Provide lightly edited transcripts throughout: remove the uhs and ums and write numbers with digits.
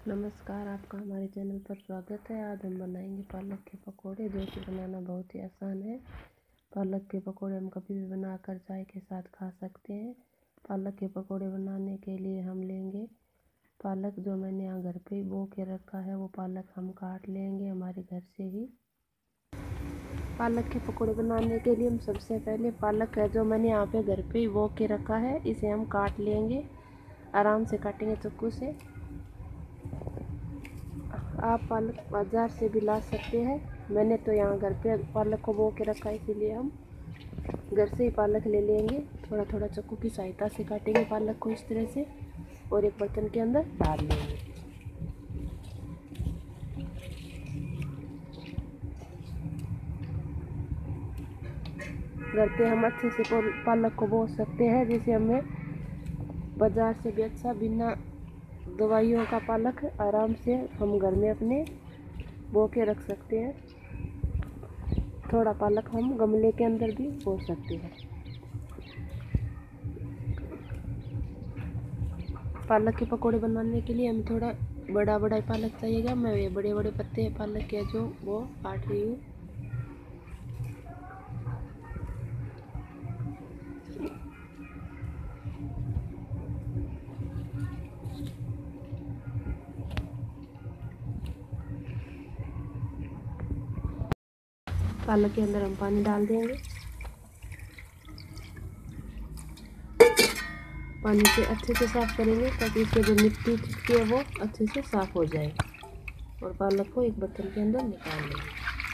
नमस्कार, आपका हमारे चैनल पर स्वागत है। आज हम बनाएंगे पालक के पकोड़े, जो कि बनाना बहुत ही आसान है। पालक के पकोड़े हम कभी भी बनाकर चाय के साथ खा सकते हैं। पालक के पकोड़े बनाने के लिए हम लेंगे पालक, जो मैंने यहाँ घर पे ही बो के रखा है। वो पालक हम काट लेंगे हमारे घर से ही। पालक के पकोड़े बनाने के लिए हम सबसे पहले पालक है जो मैंने यहाँ पे घर पे ही बो के रखा है, इसे हम काट लेंगे। आराम से काटेंगे चाकू से। आप पालक बाज़ार से भी ला सकते हैं। मैंने तो यहाँ घर पे पालक को बो के रखा है, इसीलिए हम घर से ही पालक ले लेंगे। थोड़ा थोड़ा चाकू की सहायता से काटेंगे पालक को इस तरह से, और एक बर्तन के अंदर डाल लेंगे। घर पे हम अच्छे से पालक को बो सकते हैं, जिसे हमें बाज़ार से भी अच्छा, बिना दवाइयों का पालक आराम से हम घर में अपने बो के रख सकते हैं। थोड़ा पालक हम गमले के अंदर भी बो सकते हैं। पालक के पकोड़े बनाने के लिए हमें थोड़ा बड़ा बड़ा पालक चाहिएगा। मैं ये बड़े बड़े पत्ते पालक के जो वो काट रही हूँ। पालक के अंदर हम पानी डाल देंगे। पानी से अच्छे से साफ करेंगे ताकि इसके जो मिट्टी चिपकी है वो अच्छे से साफ हो जाए। और पालक को एक बर्तन के अंदर निकाल लेंगे।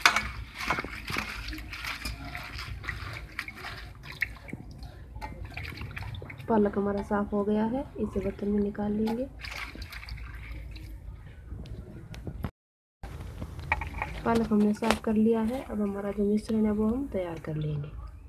पालक हमारा साफ हो गया है, इसे बर्तन में निकाल लेंगे। पालक हमने साफ कर लिया है। अब हमारा जो मिश्रण है वो हम तैयार कर लेंगे।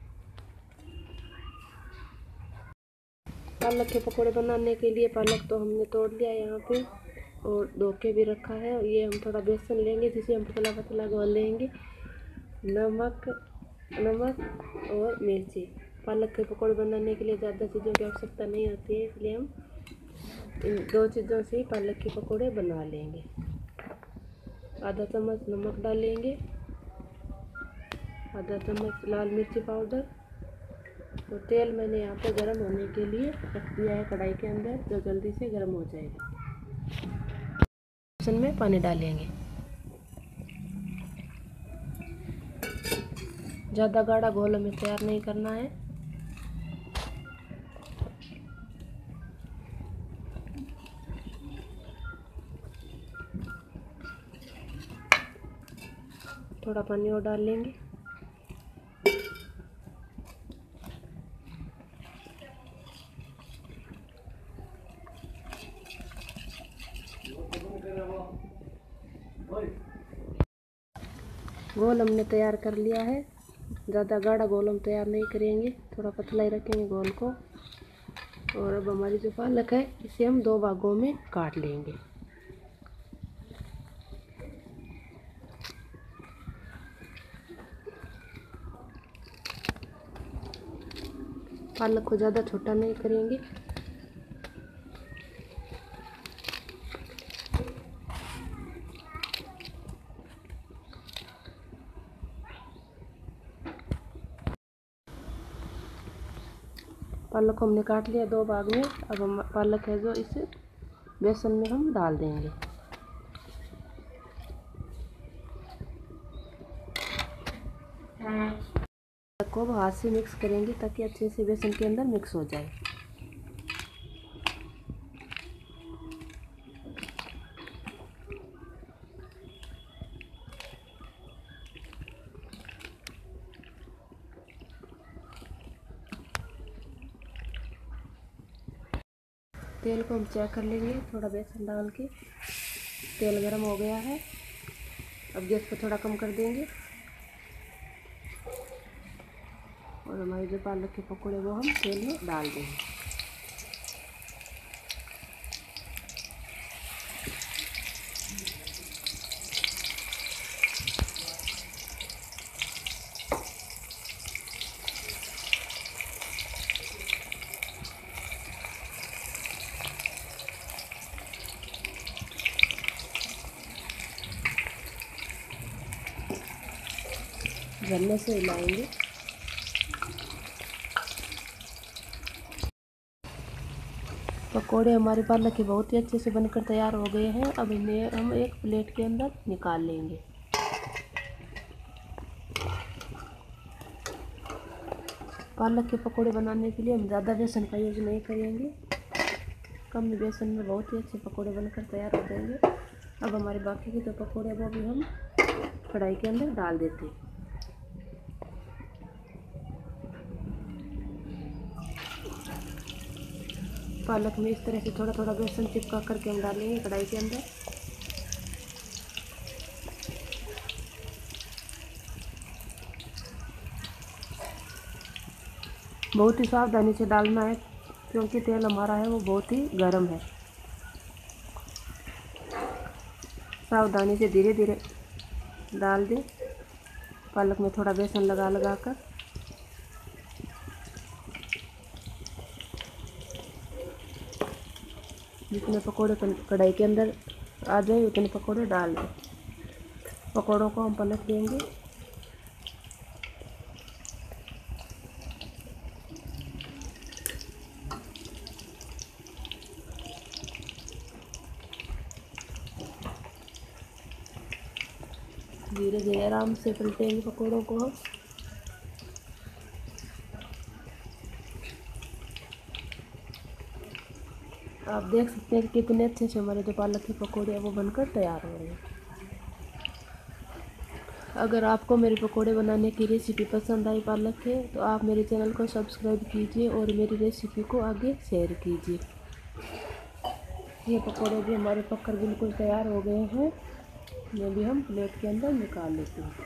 पालक के पकोड़े बनाने के लिए पालक तो हमने तोड़ लिया है यहाँ पे, और धो के भी रखा है। ये हम थोड़ा बेसन लेंगे, जिसे हम पतला पतला घोल लेंगे। नमक और मिर्ची। पालक के पकोड़े बनाने के लिए ज़्यादा चीज़ों की आवश्यकता नहीं होती है, इसलिए हम इन दो चीज़ों से ही पालक के पकोड़े बना लेंगे। आधा चम्मच नमक डालेंगे, आधा चम्मच लाल मिर्ची पाउडर, और तेल मैंने यहाँ पे गर्म होने के लिए रख दिया है कढ़ाई के अंदर, जो जल्दी से गर्म हो जाएगा। बेसन में पानी डालेंगे। ज़्यादा गाढ़ा घोल हमें तैयार नहीं करना है। थोड़ा पानी और डाल लेंगे। घोल हमने तैयार कर लिया है। ज़्यादा गाढ़ा घोल हम तैयार नहीं करेंगे, थोड़ा पतला ही रखेंगे घोल को। और अब हमारी जो पालक है इसे हम दो भागों में काट लेंगे। पालक को ज़्यादा छोटा नहीं करेंगे। पालक को हमने काट लिया दो भाग में। अब हम पालक है जो इसे बेसन में हम डाल देंगे। पालक को हाथ से मिक्स करेंगे ताकि अच्छे से बेसन के अंदर मिक्स हो जाए। तेल को हम चेक कर लेंगे, थोड़ा बेसन डाल के। तेल गरम हो गया है। अब गैस को थोड़ा कम कर देंगे, और हमारे जो पालक के पकोड़े वो हम तेल में डाल देंगे। झलने से हिलाएंगे। पकोड़े हमारे पालक के बहुत ही अच्छे से बनकर तैयार हो गए हैं। अब इन्हें हम एक प्लेट के अंदर निकाल लेंगे। पालक के पकोड़े बनाने के लिए हम ज़्यादा बेसन का यूज़ नहीं करेंगे। कम बेसन में बहुत ही अच्छे पकोड़े बनकर तैयार हो जाएंगे। अब हमारे बाकी के जो पकोड़े वो भी हम कढ़ाई के अंदर डाल देते हैं। पालक में इस तरह से थोड़ा थोड़ा बेसन चिपका करके हम डालेंगे कढ़ाई के अंदर। बहुत ही सावधानी से डालना है क्योंकि तेल हमारा है वो बहुत ही गर्म है। सावधानी से धीरे धीरे डाल दें। पालक में थोड़ा बेसन लगा लगा कर। जितने पकोड़े कढ़ाई के अंदर आ जाए उतने पकोड़े डाल दें। पकोड़ों को हम पलट देंगे। धीरे धीरे आराम से पलटेंगे पकोड़ों को हम। आप देख सकते हैं कि कितने अच्छे से हमारे जो पालक के पकोड़े हैं वो बनकर तैयार हो रहे हैं। अगर आपको मेरे पकोड़े बनाने की रेसिपी पसंद आई पालक के तो आप मेरे चैनल को सब्सक्राइब कीजिए और मेरी रेसिपी को आगे शेयर कीजिए। ये पकोड़े भी हमारे पककर बिल्कुल तैयार हो गए हैं। ये भी हम प्लेट के अंदर निकाल लेते हैं।